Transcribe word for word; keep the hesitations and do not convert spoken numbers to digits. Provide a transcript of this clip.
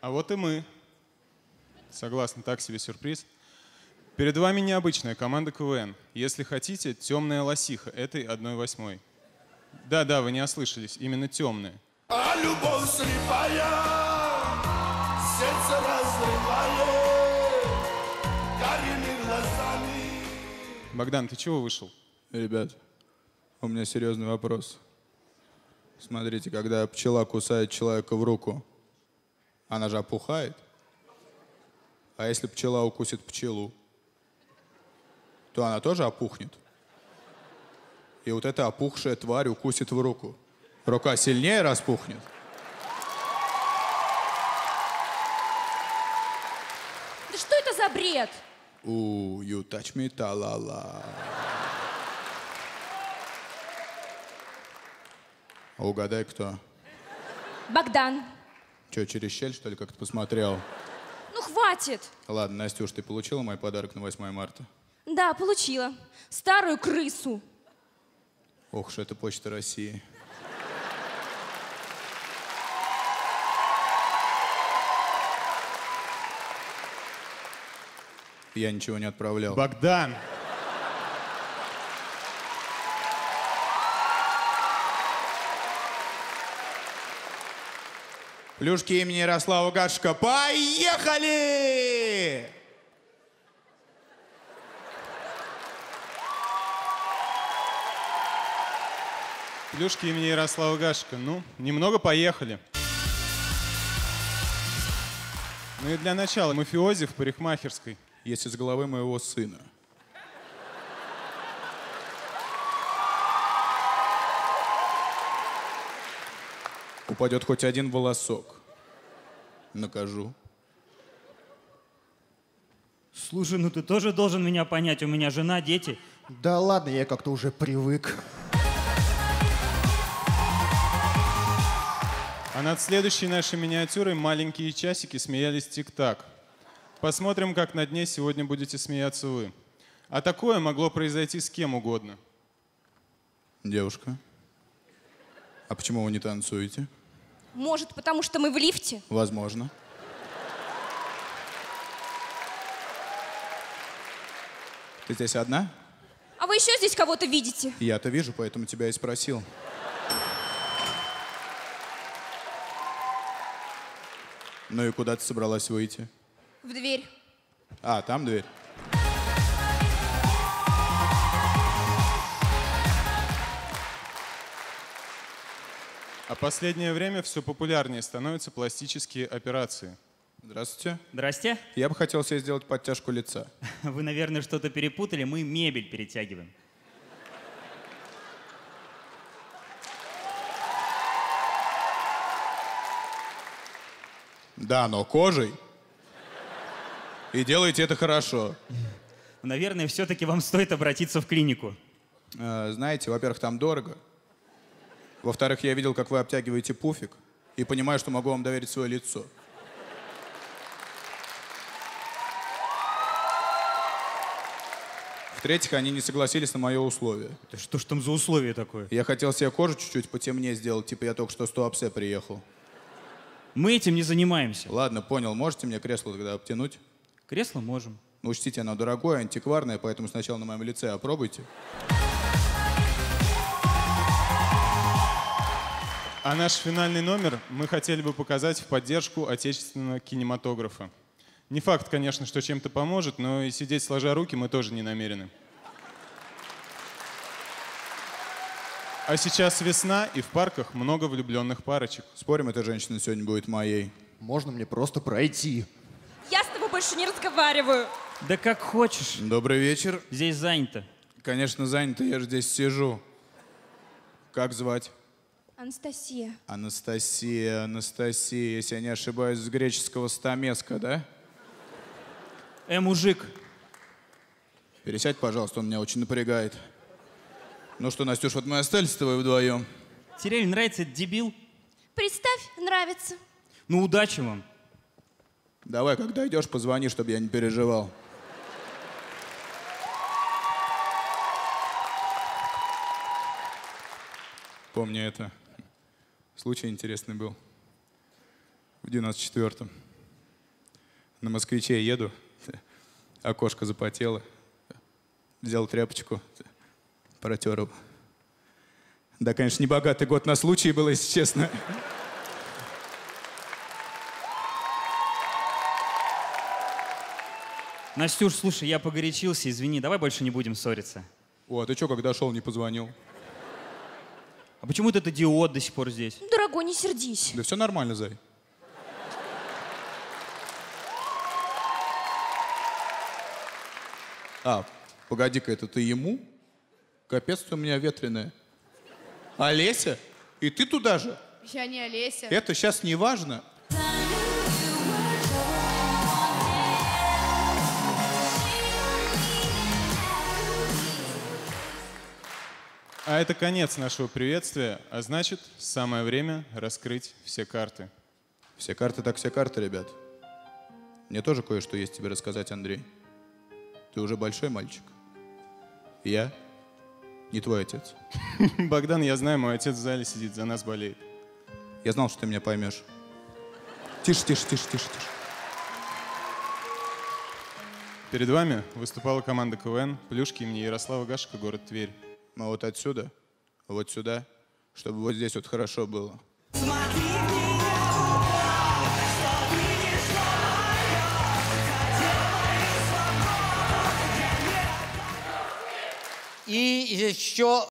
А вот и мы. Согласны, так себе сюрприз. Перед вами необычная команда КВН. Если хотите, темная лосиха этой одной восьмой. Да-да, вы не ослышались, именно темная. А любовь слепая, сердце разрывает, карими глазами. Богдан, ты чего вышел? Ребят, у меня серьезный вопрос. Смотрите, когда пчела кусает человека в руку, она же опухает. А если пчела укусит пчелу, то она тоже опухнет. И вот эта опухшая тварь укусит в руку. Рука сильнее распухнет. Да что это за бред? У, you touch me, та-ла-ла. А угадай, кто? Богдан. Че, через щель, что ли, как ты посмотрел? Ну, хватит. Ладно, Настюш, ты получила мой подарок на восьмое марта? Да, получила. Старую крысу. Ох уж это Почта России. Я ничего не отправлял. Богдан! Плюшки имени Ярослава Гашика. Поехали! Плюшки имени Ярослава Гашика. Ну, немного поехали. Ну и для начала мафиози в парикмахерской. Есть из головы моего сына. Упадет хоть один волосок. Накажу. Слушай, ну ты тоже должен меня понять, у меня жена, дети. Да ладно, я как-то уже привык. А над следующей нашей миниатюрой маленькие часики смеялись тик-так. Посмотрим, как над ней сегодня будете смеяться вы. А такое могло произойти с кем угодно. Девушка, а почему вы не танцуете? Может, потому что мы в лифте? Возможно. Ты здесь одна? А вы еще здесь кого-то видите? Я-то вижу, поэтому тебя и спросил. Ну и куда ты собралась выйти? В дверь. А, там дверь. А последнее время все популярнее становятся пластические операции. Здравствуйте. Здрасте. Я бы хотел себе сделать подтяжку лица. Вы, наверное, что-то перепутали, мы мебель перетягиваем. Да, но кожей. И делаете это хорошо. Наверное, все-таки вам стоит обратиться в клинику. Э, знаете, во-первых, там дорого. Во-вторых, я видел, как вы обтягиваете пуфик, и понимаю, что могу вам доверить свое лицо. В-третьих, они не согласились на мое условие. Это что ж там за условие такое? Я хотел себе кожу чуть-чуть потемнее сделать, типа я только что с Туапсе приехал. Мы этим не занимаемся. Ладно, понял. Можете мне кресло тогда обтянуть? Кресло можем. Ну, учтите, оно дорогое, антикварное, поэтому сначала на моем лице опробуйте. А наш финальный номер мы хотели бы показать в поддержку отечественного кинематографа. Не факт, конечно, что чем-то поможет, но и сидеть сложа руки мы тоже не намерены. А сейчас весна, и в парках много влюбленных парочек. Спорим, эта женщина сегодня будет моей? Можно мне просто пройти? Я с тобой больше не разговариваю. Да как хочешь. Добрый вечер. Здесь занято. Конечно, занято, я же здесь сижу. Как звать? Анастасия. Анастасия, Анастасия, если я не ошибаюсь, с греческого стамеска, да? Э, мужик. Пересядь, пожалуйста, он меня очень напрягает. Ну что, Настюш, вот мы остались с тобой вдвоем. Тебе нравится этот дебил? Представь, нравится. Ну, удачи вам. Давай, когда идешь, позвони, чтобы я не переживал. Помню это. Случай интересный был. В девяносто четвёртом. На москвиче еду, окошко запотело. Взял тряпочку, протер его. Да, конечно, не богатый год на случай был, если честно. Настюш, слушай, я погорячился, извини, давай больше не будем ссориться. О, а ты что, когда шел, не позвонил? А почему этот идиот до сих пор здесь? Дорогой, не сердись. Да все нормально, зай. А, погоди-ка, это ты ему? Капец ты у меня ветреная. Олеся? И ты туда же? Я не Олеся. Это сейчас не важно. А это конец нашего приветствия, а значит, самое время раскрыть все карты. Все карты так все карты, ребят. Мне тоже кое-что есть тебе рассказать, Андрей. Ты уже большой мальчик. Я не твой отец. Богдан, я знаю, мой отец в зале сидит, за нас болеет. Я знал, что ты меня поймешь. Тише, тише, тише, тише, тише. Перед вами выступала команда КВН «Плюшки» имени Ярослава Гашека, город Тверь. А вот отсюда, вот сюда, чтобы вот здесь вот хорошо было. И еще